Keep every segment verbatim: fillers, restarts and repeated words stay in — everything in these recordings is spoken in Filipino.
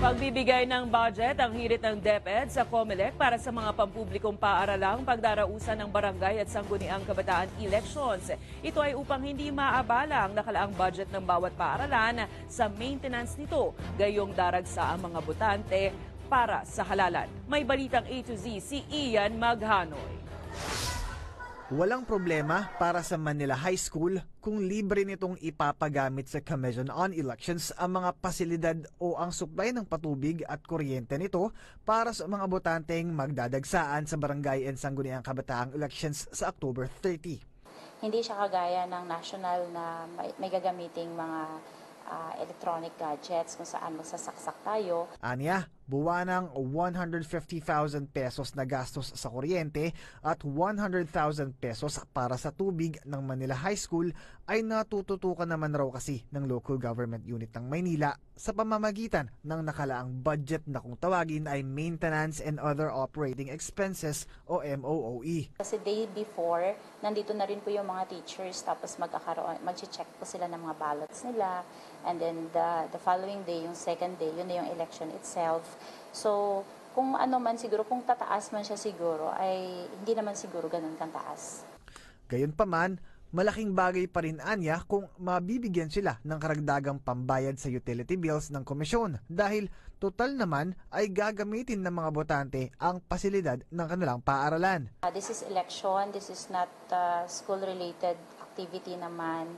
Pagbibigay ng budget ang hirit ng DepEd sa COMELEC para sa mga pampublikong paaralang pagdarausan ng barangay at sangguniang kabataan elections. Ito ay upang hindi maabala ang nakalaang budget ng bawat paaralan sa maintenance nito, gayong daragsa ang mga botante para sa halalan. May balitang A to Z si Ian Maghanoy. Walang problema para sa Manila High School kung libre nitong ipapagamit sa Commission on Elections ang mga pasilidad o ang supply ng patubig at kuryente nito para sa mga botanteng magdadagsaan sa barangay and sangguniang kabataang elections sa October thirtieth. Hindi siya kagaya ng national na may, may gagamiting mga uh, electronic gadgets kung saan magsasaksak tayo. Anya, buwanang one hundred fifty thousand pesos na gastos sa kuryente at one hundred thousand pesos para sa tubig ng Manila High School ay natututukan naman raw kasi ng local government unit ng Maynila sa pamamagitan ng nakalaang budget na kung tawagin ay Maintenance and Other Operating Expenses o M O O E. Kasi day before, nandito na rin po yung mga teachers tapos magkakaroon, mag-check po sila ng mga ballots nila, and then the, the following day, yung second day, yun na yung election itself. So, kung ano man siguro, kung tataas man siya siguro, ay hindi naman siguro ganun kang taas. Gayunpaman, malaking bagay pa rin anya kung mabibigyan sila ng karagdagang pambayad sa utility bills ng komisyon dahil total naman ay gagamitin ng mga botante ang pasilidad ng kanilang paaralan. Uh, this is election, this is not uh, school-related activity naman.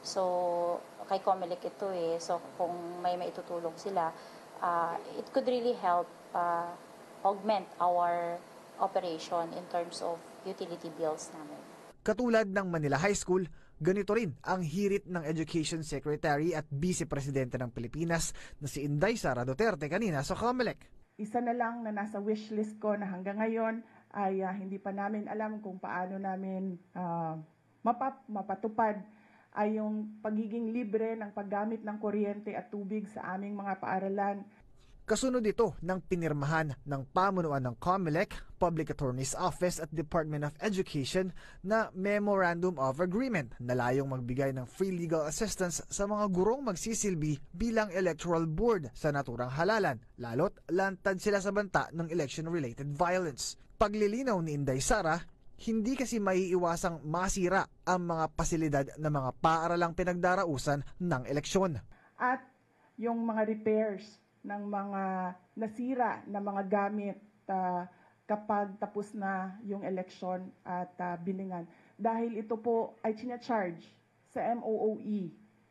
So, kay COMELEC ito eh. So, kung may maitutulong sila, uh, it could really help uh, augment our operation in terms of utility bills namin. Katulad ng Manila High School, ganito rin ang hirit ng Education Secretary at Vice Presidente ng Pilipinas na si Inday Sara Duterte kanina sa COMELEC. Isa na lang na nasa wishlist ko na hanggang ngayon ay uh, hindi pa namin alam kung paano namin uh, mapap mapatupad ay yung pagiging libre ng paggamit ng kuryente at tubig sa aming mga paaralan. Kasunod ito ng pinirmahan ng pamunuan ng COMELEC, Public Attorney's Office at Department of Education na Memorandum of Agreement na layong magbigay ng free legal assistance sa mga gurong magsisilbi bilang electoral board sa naturang halalan, lalo't lantad sila sa banta ng election-related violence. Paglilinaw ni Inday Sara, hindi kasi maiiwasang masira ang mga pasilidad ng mga paaralang pinagdarausan ng eleksyon. At yung mga repairs ng mga nasira na mga gamit uh, kapag tapos na yung eleksyon at uh, bilingan. Dahil ito po ay charge sa M O O E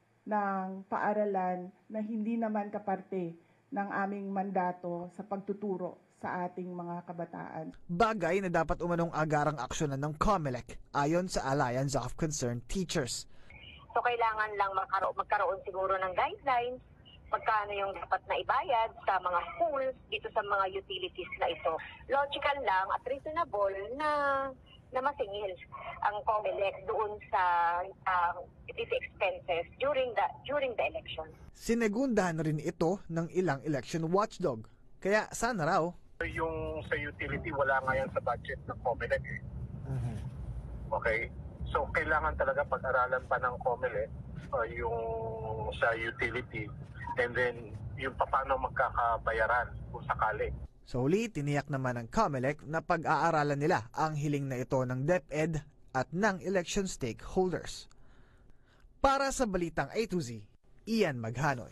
ng paaralan na hindi naman kaparte ng aming mandato sa pagtuturo sa ating mga kabataan. Bagay na dapat umanong agarang aksyonan ng COMELEC ayon sa Alliance of Concerned Teachers. So kailangan lang magkaroon, magkaroon siguro ng guidelines magkano yung dapat na ibayad sa mga schools, dito sa mga utilities na ito. Logical lang at reasonable na na masingil ang COMELEC doon sa uh, these expenses during the during the election. Sinegundahan rin ito ng ilang election watchdog. Kaya sana raw yung sa utility wala ngayon sa budget ng COMELEC. Eh. Uh-huh. Okay? So kailangan talaga pag-aralan pa ng COMELEC uh, yung sa utility. And then, yung paano magkakabayaran kung sakali. Sa huli, tiniyak naman ng COMELEC na pag-aaralan nila ang hiling na ito ng DepEd at ng election stakeholders. Para sa Balitang A to Z, Ian Maghanoy.